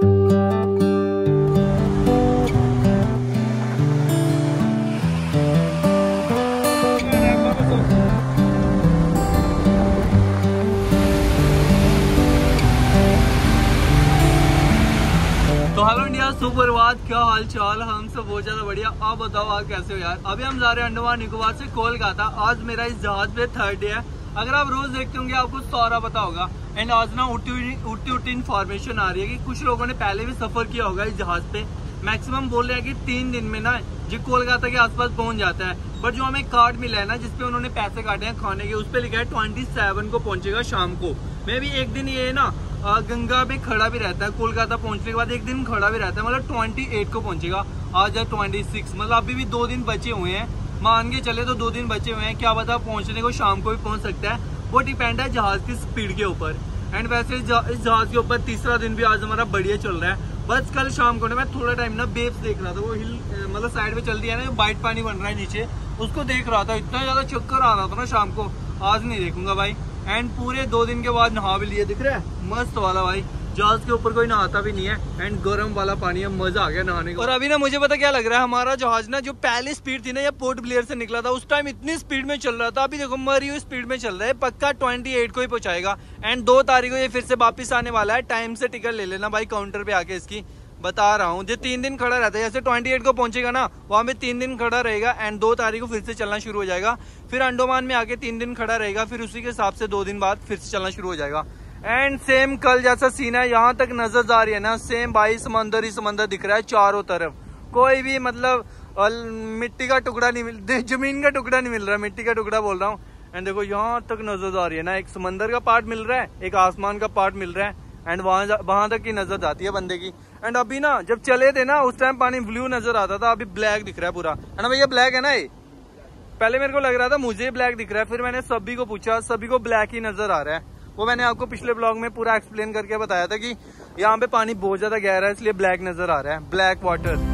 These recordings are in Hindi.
तो हेलो इंडिया, सुप्रभात। क्या हाल चाल? हम सब बहुत ज्यादा बढ़िया। आप बताओ आप कैसे हो यार? अभी हम जा रहे हैं अंडमान निकोबार से कोलकाता। आज मेरा इस जहाज पे थर्ड डे है। अगर आप रोज देखते होंगे आपको सारा पता होगा। एंड आज ना उल्टी इन्फॉर्मेशन आ रही है कि कुछ लोगों ने पहले भी सफर किया होगा इस जहाज पे। मैक्सिमम बोल रहे हैं कि 3 दिन में ना जो कोलकाता के आसपास पहुंच जाता है। बट जो हमें कार्ड मिला है ना, जिसपे उन्होंने पैसे काटे हैं खाने के, उस पर लिखा है 27 को पहुंचेगा शाम को। मैं भी एक दिन ये ना गंगा पे खड़ा भी रहता है। कोलकाता पहुंचने के बाद एक दिन खड़ा भी रहता है, मतलब 28 को पहुंचेगा। आज है 26, मतलब अभी भी 2 दिन बचे हुए हैं। मान के चले तो 2 दिन बचे हुए हैं। क्या पता पहुंचने को शाम को भी पहुंच सकता है। वो डिपेंड है जहाज की स्पीड के ऊपर। एंड वैसे इस जहाज के ऊपर तीसरा दिन भी आज हमारा बढ़िया चल रहा है। बस कल शाम को ना मैं थोड़ा टाइम ना बेब्स देख रहा था। वो हिल मतलब साइड में चल दिया ना, वाइट पानी बन रहा है नीचे, उसको देख रहा था। इतना ज्यादा चक्कर आ रहा था ना शाम को। आज नहीं देखूंगा भाई। एंड पूरे 2 दिन के बाद नहा भी लिए, दिख रहा है मस्त वाला भाई। जहाज के ऊपर कोई नहाता भी नहीं है। एंड गर्म वाला पानी है, मजा आ गया नहाने का। और अभी ना मुझे पता क्या लग रहा है, हमारा जहाज ना जो पहली स्पीड थी ना, या पोर्ट ब्लेयर से निकला था, उस टाइम इतनी स्पीड में चल रहा था। अभी देखो मरी हुई स्पीड में चल रहा है। पक्का 28 को ही पहुंचाएगा। एंड 2 तारीख को ये फिर से वापिस आने वाला है। टाइम से टिकट ले लेना भाई काउंटर पे आके। इसकी बता रहा हूँ, जो 3 दिन खड़ा रहता है, जैसे 28 को पहुंचेगा ना, वहां पे 3 दिन खड़ा रहेगा। एंड 2 तारीख को फिर से चलना शुरू हो जाएगा। फिर अंडमान में आके 3 दिन खड़ा रहेगा। फिर उसी के हिसाब से 2 दिन बाद फिर से चलना शुरू हो जाएगा। एंड सेम कल जैसा सीन है, यहाँ तक नजर आ रही है ना, सेम भाई समंदर ही समंदर दिख रहा है चारों तरफ। कोई भी मतलब मिट्टी का टुकड़ा नहीं मिल, जमीन का टुकड़ा नहीं मिल रहा, मिट्टी का टुकड़ा बोल रहा हूँ। एंड देखो यहाँ तक नजर आ रही है ना, एक समंदर का पार्ट मिल रहा है, एक आसमान का पार्ट मिल रहा है। एंड वहां तक की नजर आती है बंदे की। एंड अभी ना जब चले थे ना, उस टाइम पानी ब्लू नजर आता था, अभी ब्लैक दिख रहा है पूरा। है ना भैया? ब्लैक है ना ये? पहले मेरे को लग रहा था मुझे ब्लैक दिख रहा है, फिर मैंने सभी को पूछा, सभी को ब्लैक ही नजर आ रहा है। वो मैंने आपको पिछले ब्लॉग में पूरा एक्सप्लेन करके बताया था कि यहाँ पे पानी बहुत ज्यादा गहरा है, इसलिए ब्लैक नजर आ रहा है, ब्लैक वाटर।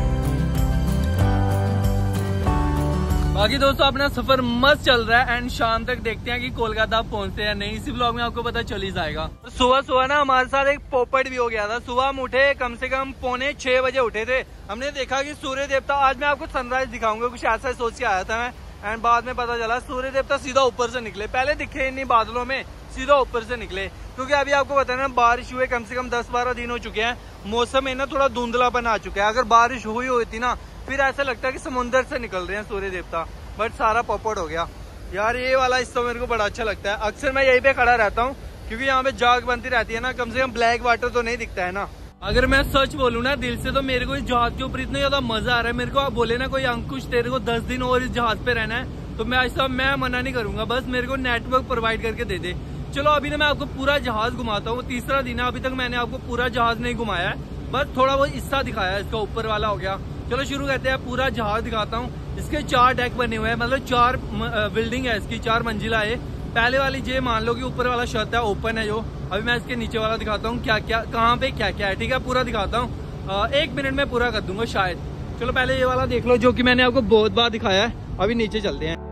बाकी दोस्तों अपना सफर मस्त चल रहा है। एंड शाम तक देखते हैं कि कोलकाता पहुंचते हैं नहीं। इसी ब्लॉग में आपको पता चल ही जाएगा। सुबह ना हमारे साथ एक पोपट भी हो गया था। सुबह हम उठे कम से कम 5:45 बजे उठे थे। हमने देखा कि सूर्य देवता, आज मैं आपको सनराइज दिखाऊंगा, कुछ ऐसा सोच के आया था मैं। एंड बाद में पता चला सूर्य देवता सीधा ऊपर से निकले। पहले दिखे इन्हीं बादलों में, सीधा ऊपर से निकले। क्योंकि अभी आपको पता है ना, बारिश हुए कम से कम 10-12 दिन हो चुके हैं। मौसम में ना थोड़ा धुंधलापन आ चुका है। अगर बारिश हुई होती ना, फिर ऐसा लगता है कि समुद्र से निकल रहे हैं सूर्य देवता। बट सारा पोपट हो गया यार। ये वाला हिस्सा मेरे को बड़ा अच्छा लगता है। अक्सर मैं यहीं पे खड़ा रहता हूँ, क्योंकि यहाँ पे जाग बनती रहती है ना। कम से कम ब्लैक वाटर तो नहीं दिखता है ना। अगर मैं सच बोलूँ ना दिल से, तो मेरे को इस जहाज के ऊपर इतना ज्यादा मजा आ रहा है। मेरे को आप बोले ना कोई अंकुश तेरे को 10 दिन और इस जहाज पे रहना है, तो मैं ऐसा मैं मना नहीं करूंगा। बस मेरे को नेटवर्क प्रोवाइड करके दे दे। चलो अभी ना मैं आपको पूरा जहाज घुमाता हूँ। तीसरा दिन है, अभी तक मैंने आपको पूरा जहाज नहीं घुमाया है, बस थोड़ा बहुत हिस्सा दिखाया है। इसका ऊपर वाला हो गया। चलो शुरू करते हैं। पूरा जहाज दिखाता हूँ। इसके 4 डेक बने हुए हैं, मतलब 4 बिल्डिंग है इसकी, 4 मंजिला है। पहले वाली ये मान लो कि ऊपर वाला छत है, ओपन है जो। अभी मैं इसके नीचे वाला दिखाता हूँ, क्या क्या कहाँ पे क्या क्या है। ठीक है, पूरा दिखाता हूँ। 1 मिनट में पूरा कर दूंगा शायद। चलो पहले ये वाला देख लो, जो कि मैंने आपको बहुत बार दिखाया है। अभी नीचे चलते हैं।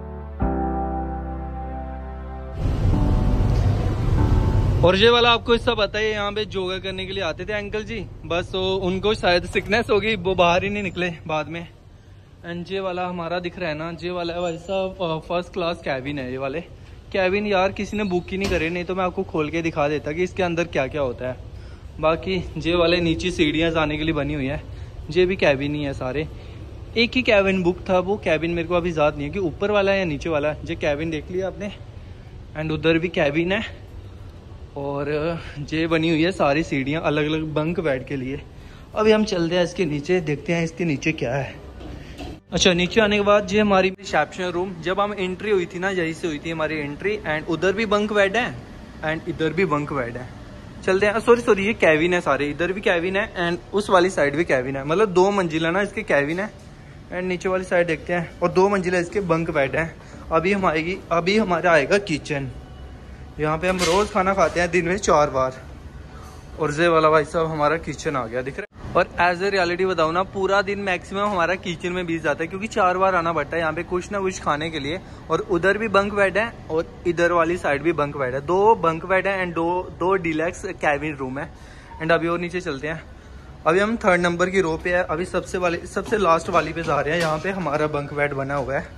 और ये वाला आपको हिस्सा पता है, यहाँ पे योगा करने के लिए आते थे अंकल जी। बस वो उनको शायद सिकनेस होगी, वो बाहर ही नहीं निकले बाद में। एंड ये वाला हमारा दिख रहा है ना, ये वाला भाई साहब फर्स्ट क्लास कैबिन है। ये वाले कैबिन यार किसी ने बुक ही नहीं करे, नहीं तो मैं आपको खोल के दिखा देता कि इसके अंदर क्या क्या होता है। बाकी ये वाले नीचे सीढ़ियाँ जाने के लिए बनी हुई है। ये भी कैबिन ही है सारे। एक ही कैबिन बुक था, वो कैबिन मेरे को अभी याद नहीं है कि ऊपर वाला है या नीचे वाला है। ये कैबिन देख लिया आपने। एंड उधर भी कैबिन है। और ये बनी हुई है सारी सीढ़ियाँ अलग अलग बंक बेड के लिए। अभी हम चलते हैं इसके नीचे, देखते हैं इसके नीचे क्या है। अच्छा, नीचे आने के बाद ये हमारी रिसेप्शन रूम। जब हम एंट्री हुई थी ना, यहीं से हुई थी हमारी एंट्री। एंड उधर भी बंक बेड है एंड इधर भी बंक बेड है। चलते हैं। सॉरी ये कैबिन है सारे। इधर भी कैबिन है एंड उस वाली साइड भी कैबिन है। मतलब 2 मंजिला ना इसके कैबिन है। एंड नीचे वाली साइड देखते हैं, और 2 मंजिला इसके बंक बेड है। अभी हमारा आएगा किचन। यहाँ पे हम रोज खाना खाते हैं दिन में 4 बार। और ये वाला भाई साहब हमारा किचन आ गया, दिख रहा है। और एज ए रियलिटी बताऊँ ना, पूरा दिन मैक्सिमम हमारा किचन में बीत जाता है, क्योंकि 4 बार आना पड़ता है यहाँ पे कुछ ना कुछ खाने के लिए। और उधर भी बंक बेड है और इधर वाली साइड भी बंक बेड है। 2 बंक बेड है एंड दो डिलक्स कैबिन रूम है। एंड अभी और नीचे चलते हैं। अभी हम 3rd नंबर की रो पे है। अभी सबसे लास्ट वाली पे जा रहे हैं। यहाँ पे हमारा बंक बेड बना हुआ है।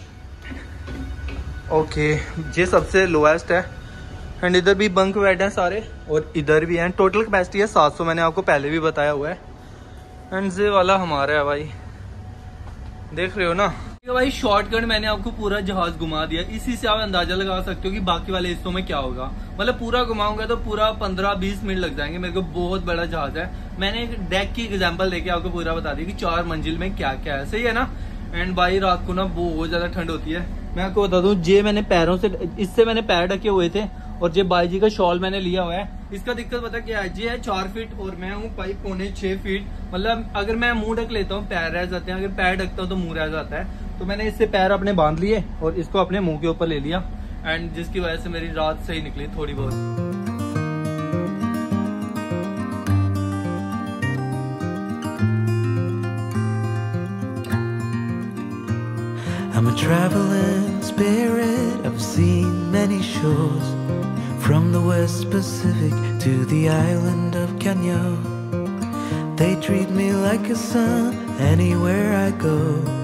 ओके, ये सबसे लोएस्ट है एंड इधर भी बंक बेड हैं सारे और इधर भी हैं। टोटल कैपेसिटी है 700, मैंने आपको पहले भी बताया हुआ है। एंड ये वाला हमारा है भाई, देख रहे हो ना भाई। शॉर्टकट मैंने आपको पूरा जहाज घुमा दिया। इसी से आप अंदाजा लगा सकते हो कि बाकी वाले हिस्सों में क्या होगा। मतलब पूरा घुमाऊंगा तो पूरा 15-20 मिनट लग जाएंगे मेरे को। बहुत बड़ा जहाज है। मैंने एक डेक की एग्जांपल देके आपको पूरा बता दिया कि 4 मंजिल में क्या क्या है। सही है ना। एंड भाई रात को ना बहुत ज्यादा ठंड होती है। मैं आपको बता दूं, ये मैंने पैरों से, इससे मैंने पैर ढके हुए थे और ये बाई जी का शॉल मैंने लिया हुआ है। इसका दिक्कत पता क्या है, ये है 4 फीट और मैं हूँ भाई 5.25 फीट। मतलब अगर मैं मुंह ढक लेता हूँ पैर रह जाते हैं, अगर पैर ढकता हूँ तो मुंह रह जाता है। तो मैंने इससे पैर अपने बांध लिए और इसको अपने मुंह के ऊपर ले लिया एंड जिसकी वजह से मेरी रात सही निकली थोड़ी बहुत। I'm a traveling spirit, I've seen many shores, from the West Pacific to the island of Kenya. They treat me like a son anywhere I go,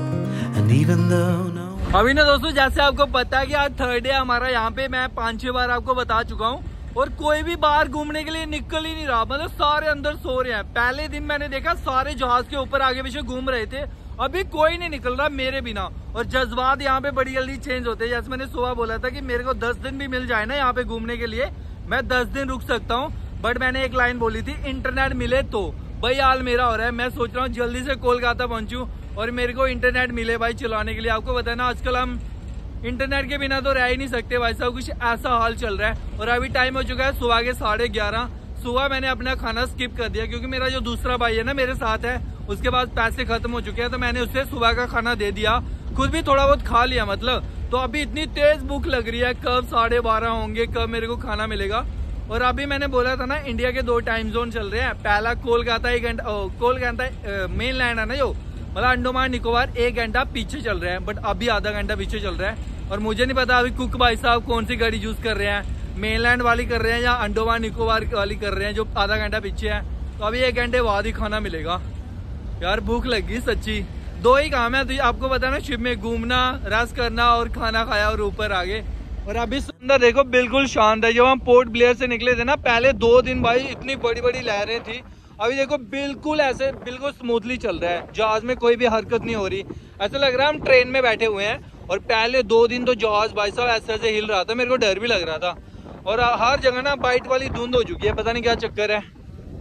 and even though no. अभी ना दोस्तों, जैसे आपको पता है कि आज 3rd डे हमारा यहाँ पे, मैं 5-6 बार आपको बता चुका हूँ और कोई भी बाहर घूमने के लिए निकल ही नहीं रहा। मतलब सारे अंदर सो रहे हैं। पहले दिन मैंने देखा सारे जहाज के ऊपर आगे पीछे घूम रहे थे, अभी कोई नहीं निकल रहा मेरे बिना। और जज्बात यहाँ पे बड़ी जल्दी चेंज होते हैं। जैसे मैंने सुबह बोला था कि मेरे को 10 दिन भी मिल जाए ना यहाँ पे घूमने के लिए, मैं 10 दिन रुक सकता हूँ। बट मैंने एक लाइन बोली थी, इंटरनेट मिले तो। भाई हाल मेरा हो रहा है। मैं सोच रहा हूँ जल्दी से कोलकाता पहुंचूं और मेरे को इंटरनेट मिले भाई चलाने के लिए। आपको पता है ना आजकल हम इंटरनेट के बिना तो रह ही नहीं सकते भाई साहब, कुछ ऐसा हाल चल रहा है। और अभी टाइम हो चुका है सुबह के 11:30। सुबह मैंने अपना खाना स्किप कर दिया क्योंकि मेरा जो दूसरा भाई है ना मेरे साथ है, उसके बाद पैसे खत्म हो चुके हैं तो मैंने उससे सुबह का खाना दे दिया, खुद भी थोड़ा बहुत खा लिया मतलब। तो अभी इतनी तेज भूख लग रही है, कब 12:30 होंगे, कब मेरे को खाना मिलेगा। और अभी मैंने बोला था ना इंडिया के 2 टाइम जोन चल रहे हैं। पहला कोलकाता 1 घंटा, कोलकाता मेन लैंड है ना जो, मतलब अंडमान निकोबार 1 घंटा पीछे चल रहे हैं, बट अभी आधा घंटा पीछे चल रहा है। और मुझे नहीं पता अभी कुक भाई साहब कौन सी गाड़ी यूज कर रहे हैं, मेनलैंड वाली कर रहे हैं या अंडमान निकोबार वाली कर रहे हैं जो आधा घंटा पीछे है। तो अभी 1 घंटे बाद ही खाना मिलेगा। यार भूख लगी सच्ची। 2 ही काम है तो आपको पता ना, शिप में घूमना, रेस्ट करना और खाना खाया और ऊपर आ गए। और अभी सुंदर देखो बिल्कुल शांत है। जब हम पोर्ट ब्लेयर से निकले थे ना पहले 2 दिन भाई इतनी बड़ी बड़ी लहरें थी। अभी देखो बिल्कुल ऐसे बिल्कुल स्मूथली चल रहा है, जहाज में कोई भी हरकत नहीं हो रही। ऐसा लग रहा है हम ट्रेन में बैठे हुए हैं। और पहले 2 दिन तो जहाज भाई साहब ऐसे ऐसे हिल रहा था, मेरे को डर भी लग रहा था। और हर जगह ना वाइट वाली धुंध हो चुकी है, पता नहीं क्या चक्कर है।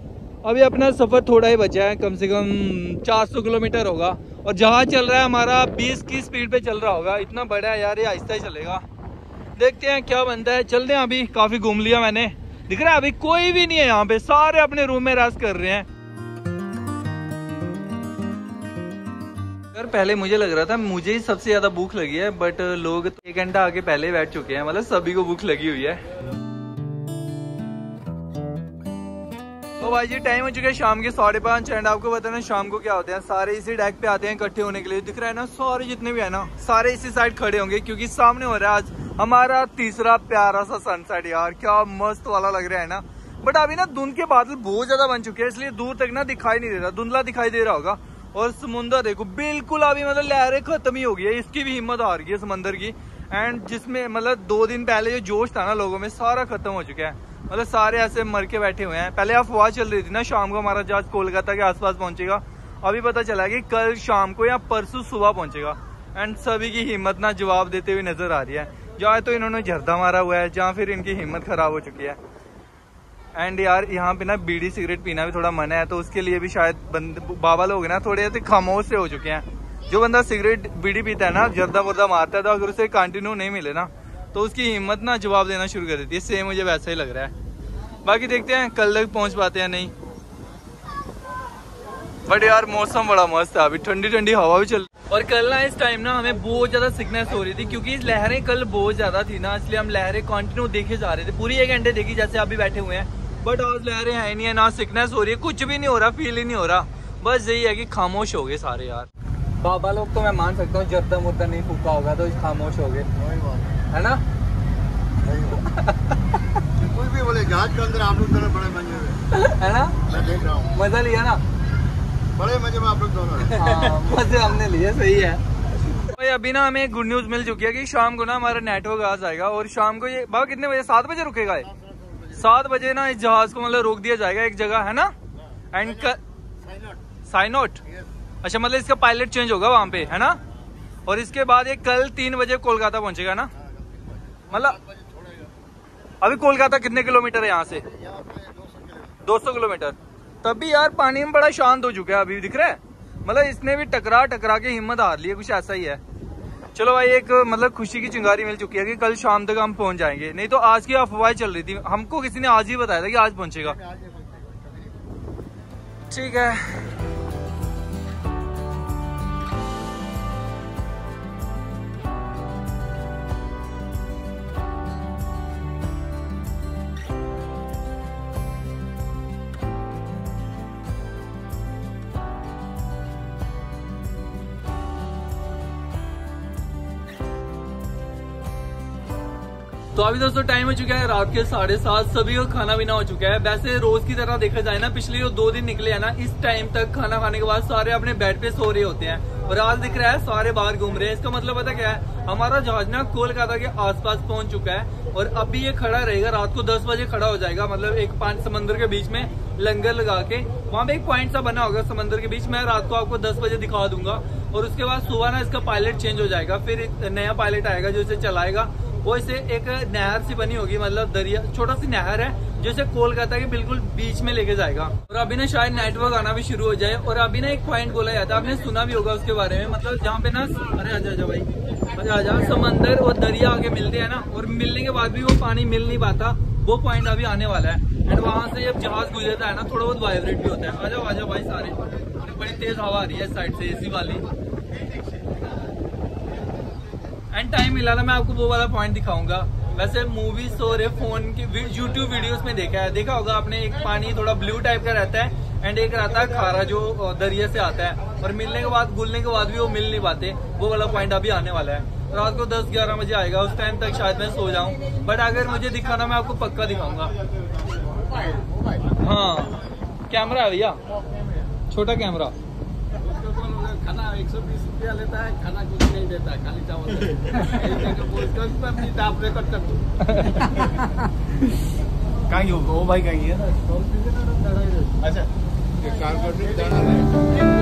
अभी अपना सफर थोड़ा ही बचा है, कम से कम 400 किलोमीटर होगा और जहाज चल रहा है हमारा 20 की स्पीड पे चल रहा होगा। इतना बड़ा है यार, ये आहिस्ता ही चलेगा। देखते हैं क्या बनता है, चलते हैं। अभी काफी घूम लिया मैंने, दिख रहा है अभी कोई भी नहीं है यहाँ पे, सारे अपने रूम में रेस्ट कर रहे हैं। यार पहले मुझे लग रहा था मुझे ही सबसे ज्यादा भूख लगी है, बट लोग 1 घंटा आगे पहले बैठ चुके हैं, मतलब सभी को भूख लगी हुई है। तो भाई जी टाइम हो चुका है शाम के 5:30 एंड आपको पता है ना शाम को क्या होते हैं, सारे इसी डेक पे आते हैं इकट्ठे होने के लिए। दिख रहा है ना सारे जितने भी है ना सारे इसी साइड खड़े होंगे क्योंकि सामने हो रहा है आज हमारा तीसरा प्यारा सा सनसेट। यार क्या मस्त वाला लग रहा है ना। बट अभी ना धुंध के बादल बहुत ज्यादा बन चुके हैं, इसलिए दूर तक ना दिखाई नहीं दे रहा, धुंधला दिखाई दे रहा होगा। और समुद्र देखो बिल्कुल अभी मतलब लहरें खत्म ही हो गई है, इसकी भी हिम्मत हार गई है समंदर की। एंड जिसमें मतलब 2 दिन पहले जो जोश था ना लोगों में सारा खत्म हो चुका है, मतलब सारे ऐसे मर के बैठे हुए हैं। पहले अफवाह चल रही थी ना शाम को हमारा जहाज कोलकाता के आसपास पहुंचेगा, अभी पता चला कि कल शाम को या परसों सुबह पहुंचेगा। एंड सभी की हिम्मत ना जवाब देते हुए नजर आ रही है, जहाँ तो इन्होंने झरदा मारा हुआ है, जहाँ फिर इनकी हिम्मत खराब हो चुकी है। एंड यार यहाँ पे ना बीड़ी सिगरेट पीना भी थोड़ा मना है, तो उसके लिए भी शायद बाबा लोग ना थोड़े ऐसे खामोश से हो चुके हैं। जो बंदा सिगरेट बीड़ी पीता है ना, जर्दा वर्दा मारता है, तो अगर उसे कंटिन्यू नहीं मिले ना तो उसकी हिम्मत ना जवाब देना शुरू कर देती है। सेम मुझे वैसा ही लग रहा है। बाकी देखते हैं कल तक पहुंच पाते हैं नहीं। बट यार मौसम बड़ा मस्त है, अभी ठंडी ठंडी हवा भी चल। और कल ना इस टाइम ना हमें बहुत ज्यादा सिकनेस हो रही थी क्योंकि लहरें कल बहुत ज्यादा थी ना, इसलिए हम लहरें कंटिन्यू देखे जा रहे थे। पूरी 1 घंटे देखी जैसे अभी बैठे हुए हैं। बट आज लहरें है नहीं है, ना सिकनेस हो रही है, कुछ भी नहीं हो रहा, फील ही नहीं हो रहा। बस यही है कि खामोश हो गए सारे यार। बाबा लोग तो मैं मान सकता हूँ जर्दा मुर्दा नहीं फूका होगा तो खामोश हो गए, है ना। कुछ भी बोले, जहाज के अंदर आप लोग दोनों बड़े मजे में है ना, मैं देख रहा हूँ। मजा लिया ना, बड़े मजे में आप लोग दोनों हैं। हाँ, मजे हमने लिए, सही है भाई। अभी ना हमें गुड न्यूज मिल चुकी है कि शाम को ना हमारा नेटवर्क आ जाएगा और शाम को ये बाबा कितने बजे, 7 बजे रुकेगा ये? 7 बजे ना इस जहाज को मतलब रोक दिया जाएगा एक जगह, है ना। एंड साइनोट, अच्छा मतलब इसका पायलट चेंज होगा वहाँ पे, है ना। और इसके बाद ये कल 3 बजे कोलकाता पहुंचेगा ना। मतलब अभी कोलकाता कितने किलोमीटर है यहाँ से? 200 किलोमीटर। तब भी यार पानी में बड़ा शांत हो चुका है अभी, दिख रहा है। मतलब इसने भी टकरा के हिम्मत हार ली है, कुछ ऐसा ही है। चलो भाई, एक मतलब खुशी की चिंगारी मिल चुकी है कि कल शाम तक हम पहुंच जाएंगे। नहीं तो आज की अफवाह चल रही थी, हमको किसी ने आज ही बताया था कि आज पहुंचेगा। ठीक है, तो अभी दोस्तों टाइम हो चुका है रात के 7:30, सभी को खाना पीना हो चुका है। वैसे रोज की तरह देखा जाए ना, पिछले जो 2 दिन निकले हैं ना, इस टाइम तक खाना खाने के बाद सारे अपने बेड पे सो रहे होते हैं और आज दिख रहा है सारे बाहर घूम रहे हैं। इसका मतलब पता क्या है, हमारा जहाज ना कोलकाता के आसपास पहुंच चुका है और अभी ये खड़ा रहेगा, रात को 10 बजे खड़ा हो जाएगा। मतलब एक 5 समंदर के बीच में लंगर लगा के, वहां पे एक पॉइंट सा बना होगा समंदर के बीच में। रात को आपको 10 बजे दिखा दूंगा और उसके बाद सुबह ना इसका पायलट चेंज हो जाएगा, फिर नया पायलट आएगा जो इसे चलाएगा। वो इसे एक नहर सी बनी होगी, मतलब दरिया, छोटा सी नहर है जो इसे कोलकाता के बिल्कुल बीच में लेके जाएगा। और अभी ना शायद नेटवर्क आना भी शुरू हो जाए। और अभी ना एक पॉइंट बोला जाता है, आपने सुना भी होगा उसके बारे में, मतलब जहाँ पे ना, अरे आजा भाई, आजा, समंदर और दरिया आगे मिलते हैं ना, और मिलने के बाद भी वो पानी मिल नहीं पाता, वो पॉइंट अभी आने वाला है। एंड वहां से जब जहाज गुजरता है ना, थोड़ा बहुत वाइब्रेट भी होता है। आजा भाई सारे, बड़ी तेज हवा आ रही है इस साइड से, एसी वाली। एंड टाइम मिला ना, मैं आपको वो वाला पॉइंट दिखाऊंगा। वैसे मूवीज और फोन की यूट्यूब वीडियोस में देखा होगा आपने, एक पानी थोड़ा ब्लू टाइप का रहता है एंड एक रहता है खारा जो दरिया से आता है, और मिलने के बाद, घुलने के बाद भी वो मिल नहीं पाते। वो वाला पॉइंट अभी आने वाला है, रात को 10-11 बजे आएगा। उस टाइम तक शायद मैं सो जाऊं, बट अगर मुझे दिखाना मैं आपको पक्का दिखाऊंगा। हाँ, कैमरा है भैया, छोटा कैमरा। खाना 120 रुपया लेता है, खाना कुछ नहीं देता है, खाली चावल कहीं होगा वो भाई, कहीं है ना। अच्छा,